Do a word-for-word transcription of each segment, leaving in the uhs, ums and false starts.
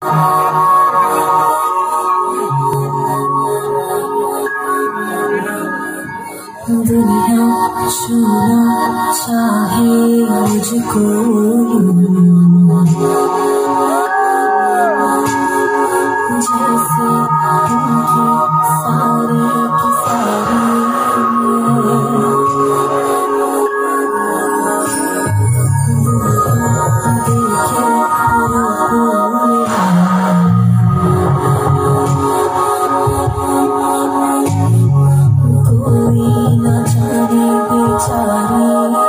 दुनिया छूना चाहे मुझको जैसे उनकी सारी की सारी देखे कोई न जाने बेचारी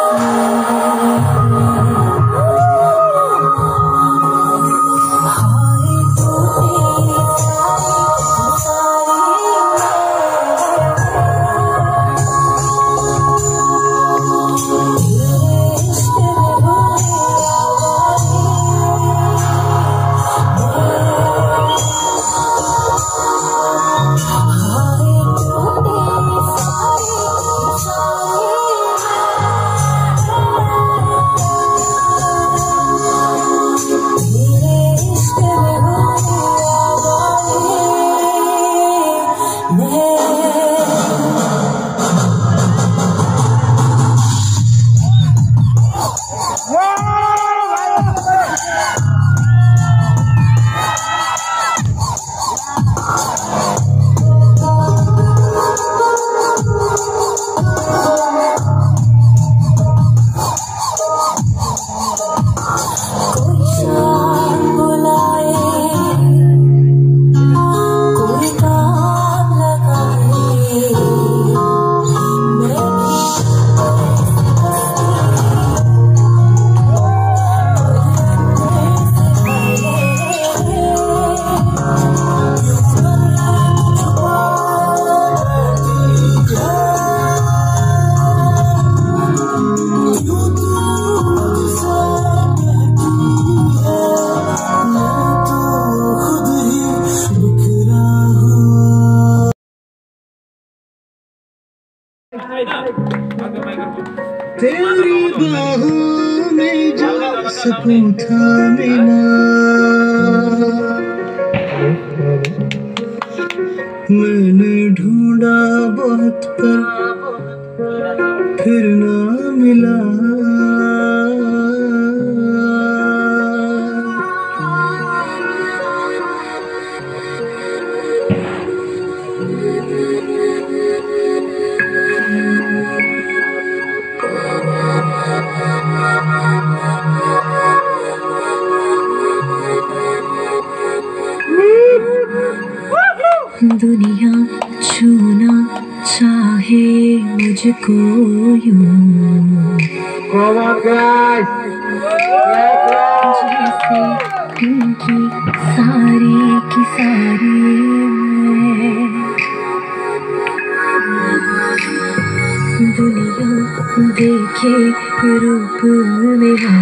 तेरी बाहों में जा सकूं थामना, मैंने ढूंढा बहुत पर फिर ना मिला। दुनिया छूना चाहे मुझको यूं जैसे उनकी सारी की सारी दुनिया देखे रूप मेरा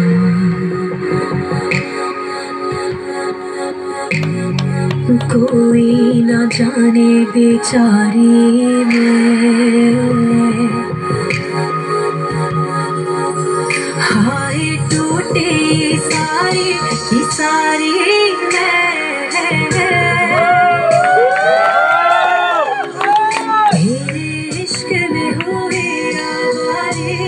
कोई न जाने बेचारी में हाय टूटे सारी की सारी तेरे इश्क में हुए आवारी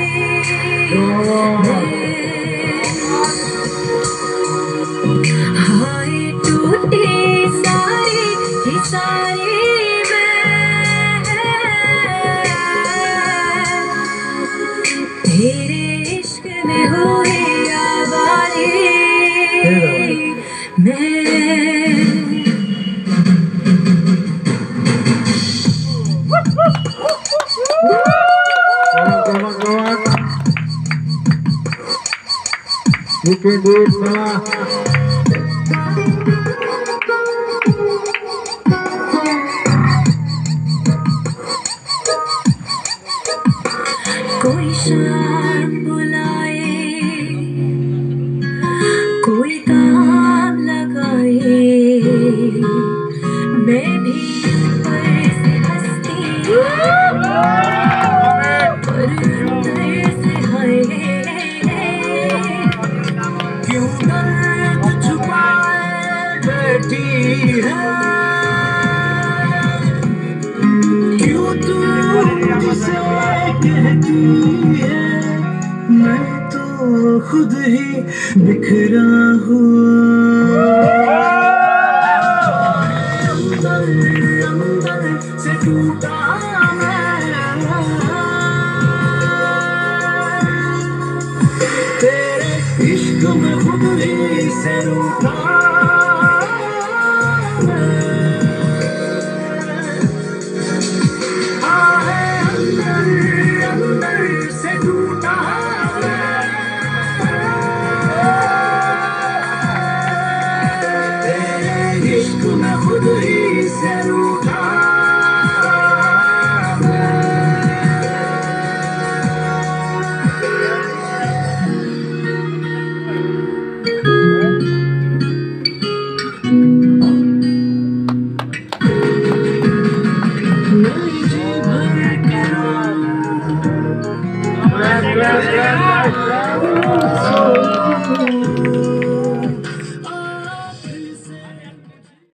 हाय टूटे सारी तेरे इश्क में हुए आवारी मैं कोई शाम बुलाए कोई काम लगाए मैं भी ऊपर से हंसती पर अंदर से हाय क्यों दर्द छुपाए कहती है क्यों तू मुझसे कहती है मैं तो खुद ही बिखरा हुआ अंदर अंदर से टूटा तेरे इश्क में खुद ही से रूठा अंदर अंदर से टूटा तेरे इश्क में खुद ही से रूठा Yeah, yeah, yeah.